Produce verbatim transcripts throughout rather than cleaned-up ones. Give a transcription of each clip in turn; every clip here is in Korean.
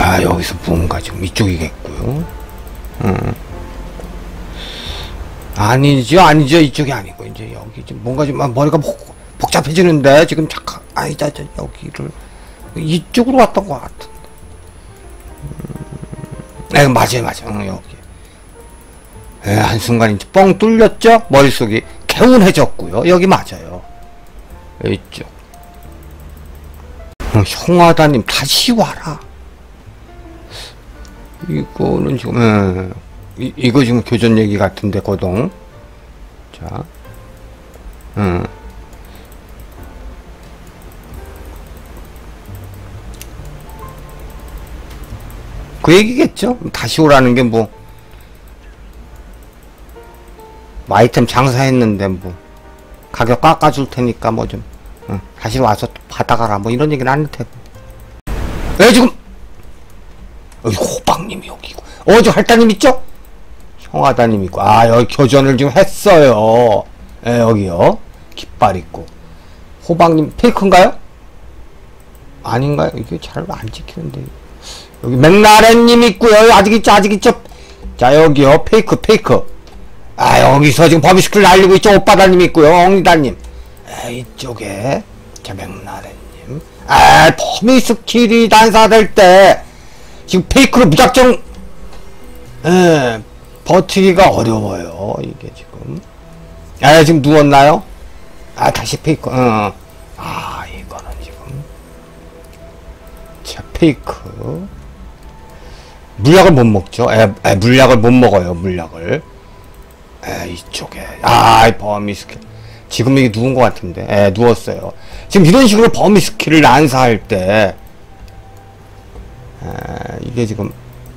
아, 여기서 뭔가 지금 이쪽이겠고요. 음. 아니죠, 아니죠. 이쪽이 아니고, 이제 여기 지금 뭔가 좀 머리가 복, 복잡해지는데, 지금 잠깐, 아니다, 저, 여기를, 이쪽으로 왔던 것 같은데. 음. 네, 맞아요, 맞아요. 응, 여기. 에, 한순간 이제 뻥 뚫렸죠? 머릿속이 개운해졌고요. 여기 맞아요. 이쪽. 어, 형하다님, 다시 와라. 이거는 지금, 에, 이, 이거 지금 교전 얘기 같은데, 고동. 자. 음. 그 얘기겠죠? 다시 오라는 게 뭐, 뭐 아이템 장사했는데 뭐 가격 깎아줄 테니까 뭐 좀 응, 다시 와서 받아가라 뭐 이런 얘기는 안 할 테고. 왜 지금 여기 호박님이 여기고 어 저 할따님 있죠? 형하다님 있고 아 여기 교전을 지금 했어요. 예 여기요 깃발 있고 호박님 페이크인가요? 아닌가요? 이게 잘 안 찍히는데 여기 맥나렌님 있고요. 아직 있죠 아직 있죠. 자 여기요 페이크 페이크 아 여기서 지금 범위스킬 날리고 있죠. 오빠다님 있고요. 엉니다님 아, 이쪽에 자 맥나렌님 아 범위스킬이 난사될 때 지금 페이크로 무작정 에 버티기가 어려워요. 이게 지금 아 지금 누웠나요? 아 다시 페이크 어. 아 이거는 지금 자 페이크 물약을 못 먹죠. 에, 에 물약을 못 먹어요. 물약을 에 이쪽에 아 범위 스킬 지금 이게 누운 것 같은데 에 누웠어요. 지금 이런 식으로 범위 스킬을 난사할 때 에, 이게 지금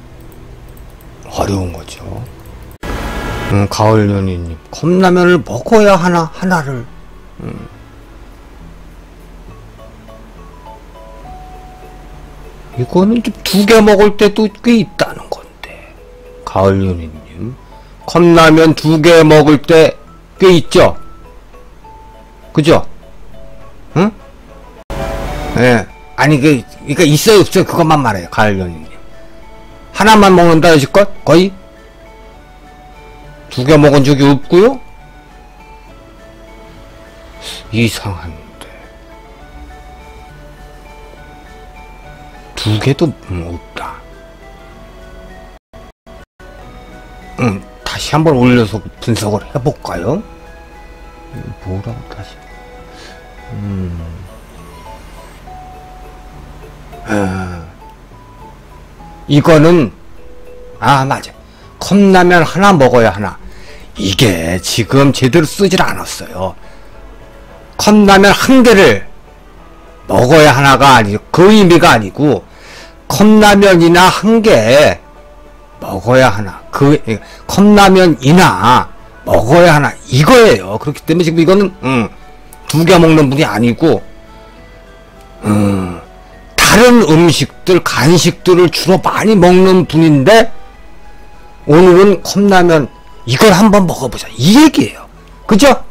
어려운 거죠. 음, 가을 연인님 컵라면을 먹어야 하나 하나를 음. 이거는 좀 두 개 먹을 때도 꽤 있다는 건데 가을 연인님 컵라면 두 개 먹을 때 꽤 있죠? 그죠? 응? 예. 네. 아니, 그, 그니까 있어요, 없어요? 그것만 말해요, 가을 연인님. 하나만 먹는다, 여지껏? 거의? 두 개 먹은 적이 없고요? 이상한데. 두 개도 음, 없다. 응. 다시 한번 올려서 분석을 해볼까요? 뭐라고 다시 음. 아. 이거는 아 맞아 컵라면 하나 먹어야 하나 이게 지금 제대로 쓰질 않았어요. 컵라면 한 개를 먹어야 하나가 아니고 그 의미가 아니고 컵라면이나 한 개 먹어야 하나 그 컵라면이나 먹어야 하나 이거예요. 그렇기 때문에 지금 이거는 음, 두 개 먹는 분이 아니고 음, 다른 음식들 간식들을 주로 많이 먹는 분인데 오늘은 컵라면 이걸 한번 먹어보자 이 얘기예요. 그죠?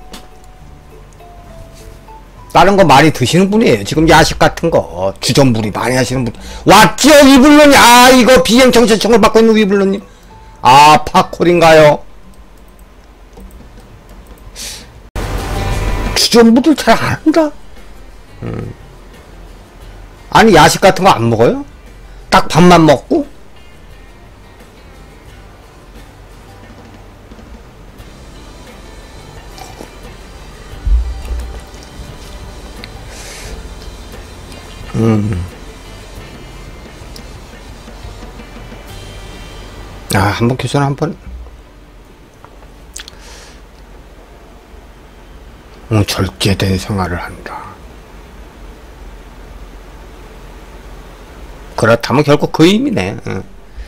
다른 거 많이 드시는 분이에요. 지금 야식 같은 거 주전부리 많이 하시는 분 왔죠 위블론이 아 이거 비행 정체청을 받고 있는 위블론님 아 팝콜인가요? 주전부들 잘 안 한다. 음. 아니 야식 같은 거 안 먹어요? 딱 밥만 먹고? 음. 아, 한번 교전 한번. 어, 절제된 생활을 한다. 그렇다면 결국 그 의미네. 응.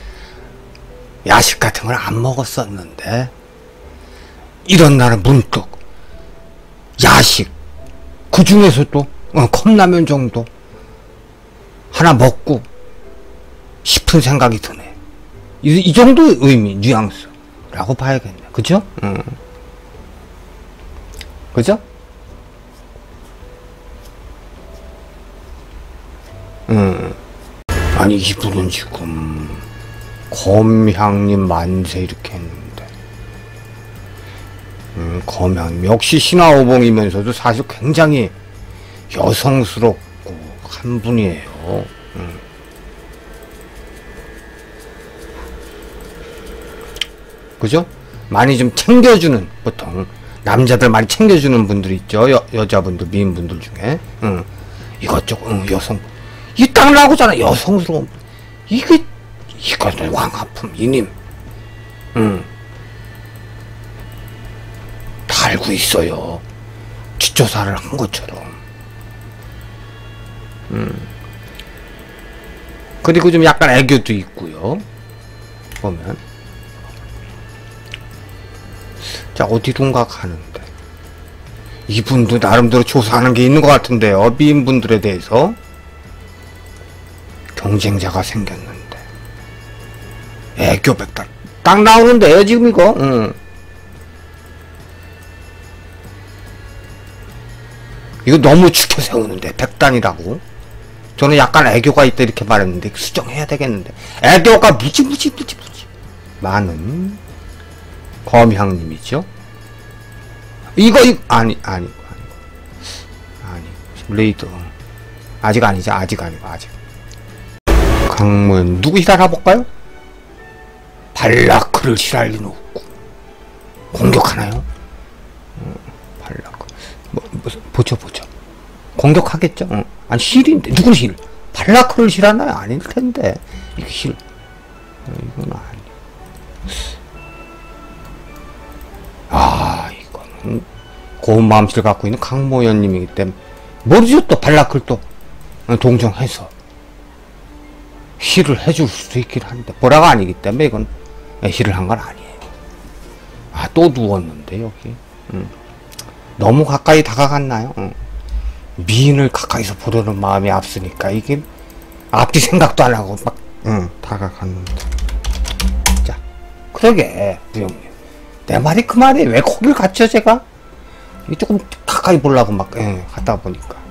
야식 같은 걸 안 먹었었는데 이런 날은 문득 야식 그 중에서도 어, 컵라면 정도 하나 먹고 싶은 생각이 드네. 이, 이 정도의 의미, 뉘앙스라고 봐야겠네. 그죠? 응. 그죠? 응. 아니 이분은 지금 검향님 만세 이렇게 했는데 음, 검향님 역시 신화오봉이면서도 사실 굉장히 여성스럽고 한 분이에요. 음. 그죠? 많이 좀 챙겨주는, 보통 남자들 많이 챙겨주는 분들 있죠. 여, 여자분들, 미인분들 중에 응. 이것저것 응, 여성 이 딱 나오잖아. 여성스러운 이게 이거는 왕하품 이님 응. 다 알고 있어요. 뒷조사를 한 것처럼. 음. 그리고 좀 약간 애교도 있고요. 보면 자 어디론가 가는데 이분도 나름대로 조사하는 게 있는 것 같은데요. 미인분들에 대해서 경쟁자가 생겼는데 애교 백달 딱 나오는데요 지금 이거. 응. 이거 너무 추켜 세우는데 백단이라고. 저는 약간 애교가 있다 이렇게 말했는데 수정해야 되겠는데 애교가 무지무지 무지무지 많은 검향님이죠. 이거 이 아니 아니 아니 아니 레이더 아직 아니죠. 아직 아니고 아직. 강문 누구 힐 알아볼까요? 발라크를 힐할 리는 없고 공격하나요? 어, 발라크 뭐, 뭐 보죠 보죠. 공격하겠죠. 어. 아니 힐인데 누구를 힐? 발라크를 힐하나요? 아닐 텐데 이거 힐. 어, 이건 아니. 아 이거는 고운 마음씨를 갖고 있는 강모연님이기 때문에 모르죠. 또 발라크를 또 동정해서 힐을 해줄 수도 있긴 한데 보라가 아니기 때문에 이건 힐을 한 건 아니에요. 아 또 누웠는데 여기. 음. 너무 가까이 다가갔나요? 음. 미인을 가까이서 보려는 마음이 앞서니까 이게 앞뒤 생각도 안 하고 막 응, 다가갔는데. 자 그러게 부영님 내 말이 그 말이에요. 왜 거길 갔죠 제가? 이 조금 가까이 보려고 막 예, 갔다 보니까